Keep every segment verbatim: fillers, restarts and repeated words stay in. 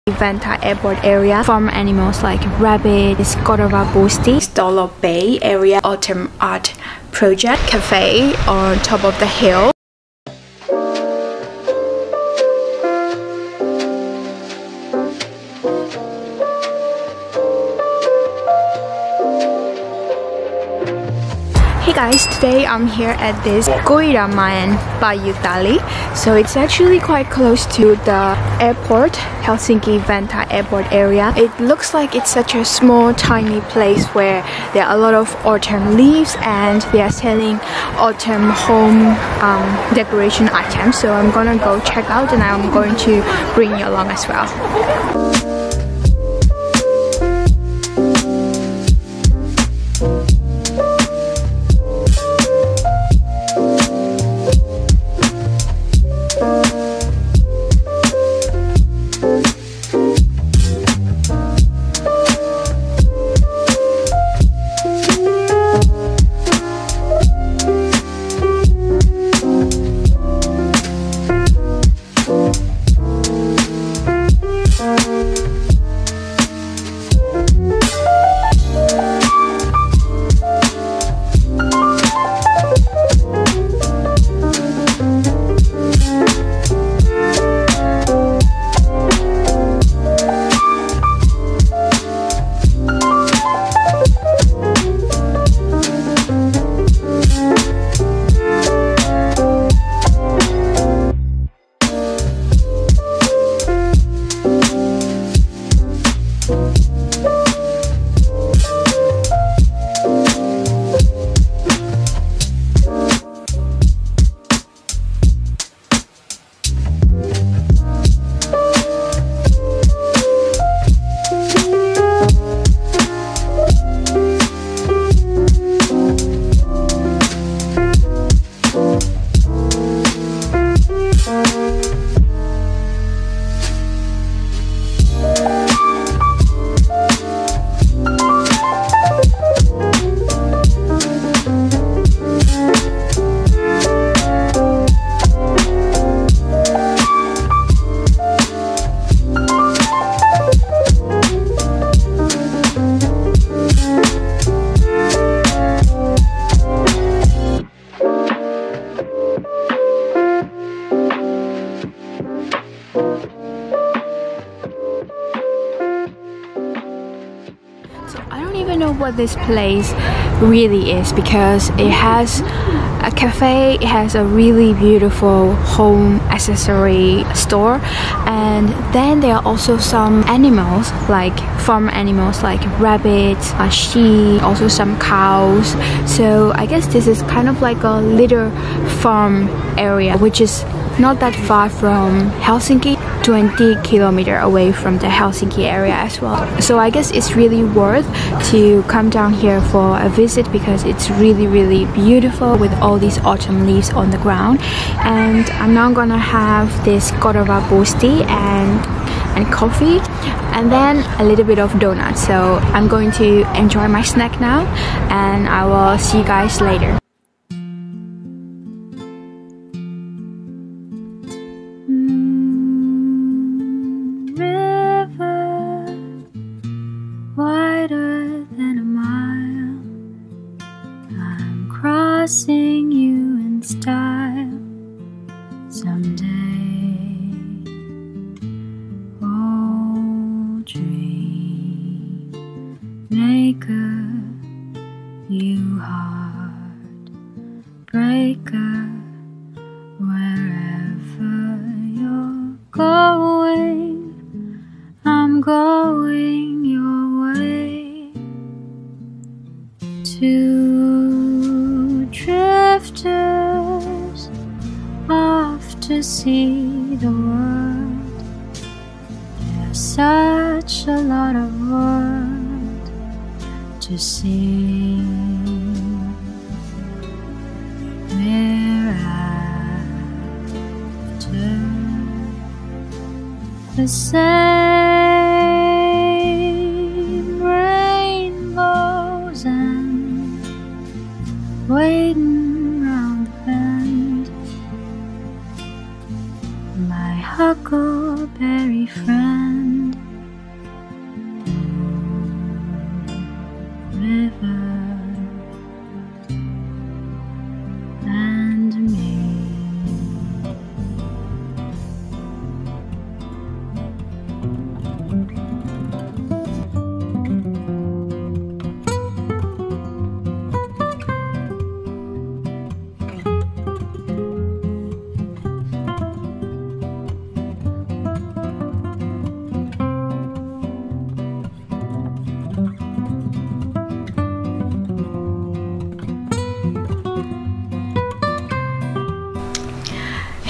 Vantaa Airport area. Farm animals like rabbits, Cordova Bosti, Stolo Bay area, Autumn Art Project, cafe on top of the hill. Hey guys, today I'm here at this Koiramaen Pajutali. So it's actually quite close to the airport, Helsinki Vantaa Airport area. It looks like it's such a small tiny place where there are a lot of autumn leaves and they are selling autumn home um, decoration items. So I'm gonna go check out and I'm going to bring you along as well. Know what this place really is because it has a cafe, it has a really beautiful home accessory store, and then there are also some animals like farm animals like rabbits, uh, sheep, also some cows. So I guess this is kind of like a little farm area which is not that far from Helsinki, twenty kilometers away from the Helsinki area as well. So I guess it's really worth to come down here for a visit because it's really really beautiful with all these autumn leaves on the ground. And I'm now gonna have this Cordova Bosti and and coffee and then a little bit of donuts. So I'm going to enjoy my snack now and I will see you guys later. Crossing you in style someday. Oh, dream maker, you heart breaker, wherever you're going, I'm going your way. Two drifters off to see the world. There's such a lot of world to see. We're after the same rainbows and waiting round the bend. My huckleberry friend,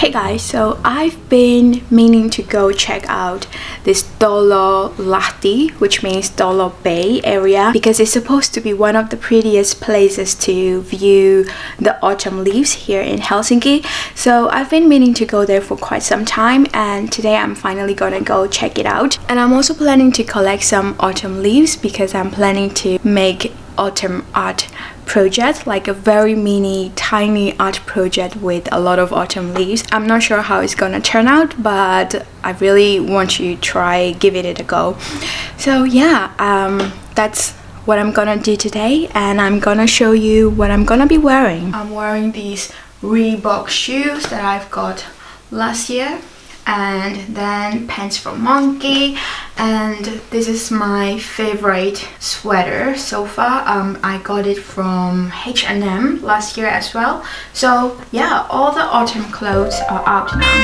Hey guys, so I've been meaning to go check out this Dollo Lahti, which means Dollo Bay area, because it's supposed to be one of the prettiest places to view the autumn leaves here in Helsinki. So I've been meaning to go there for quite some time, and today I'm finally gonna go check it out. And I'm also planning to collect some autumn leaves because I'm planning to make autumn art project, like a very mini tiny art project with a lot of autumn leaves. I'm not sure how it's gonna turn out, but I really want to try giving it a go. So yeah, um, that's what I'm gonna do today, and I'm gonna show you what I'm gonna be wearing. I'm wearing these Reebok shoes that I've got last year, and then pants from Monkey, and this is my favorite sweater so far. um, I got it from H and M last year as well. So yeah, all the autumn clothes are out now.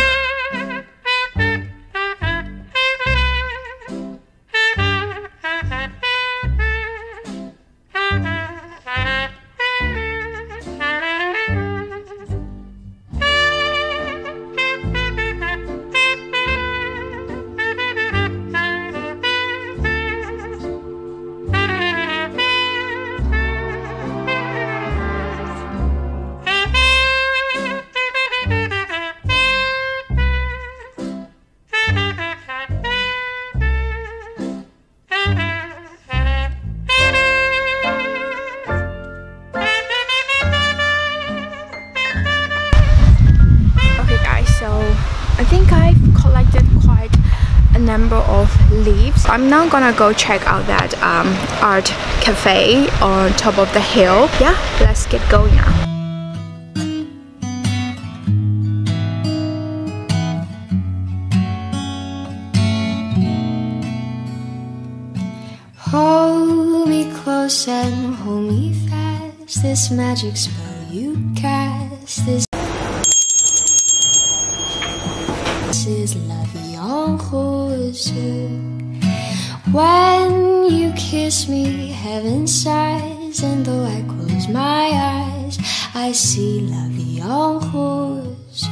I think I've collected quite a number of leaves. I'm now gonna go check out that um, art cafe on top of the hill. Yeah, let's get going now. Hold me close and hold me fast. This magic spell you cast. This is La Vie en Rose. When you kiss me, heaven sighs, and though I close my eyes, I see La Vie en Rose.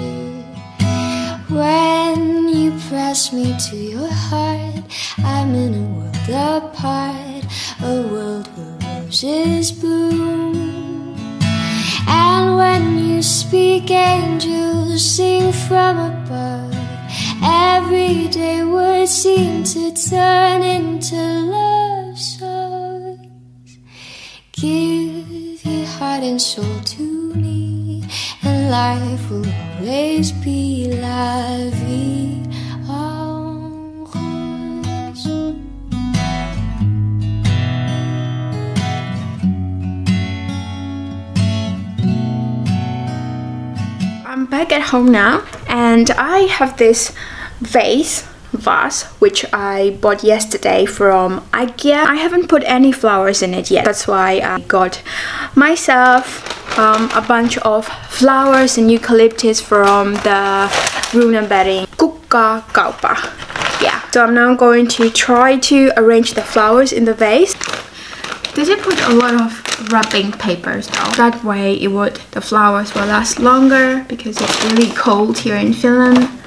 When you press me to your heart, I'm in a world apart, a world where roses bloom. And when you speak, angels sing from above. Everyday words seem to turn into love songs. Give your heart and soul to me, and life will always be la vie en rose. I'm back at home now, and I have this vase vase which I bought yesterday from IKEA. I haven't put any flowers in it yet. That's why I got myself um, a bunch of flowers and eucalyptus from the Runeberg Kukkakauppa. Yeah, so I'm now going to try to arrange the flowers in the vase. Did I put a lot of wrapping papers though? That way it would the flowers will last longer, because it's really cold here in Finland.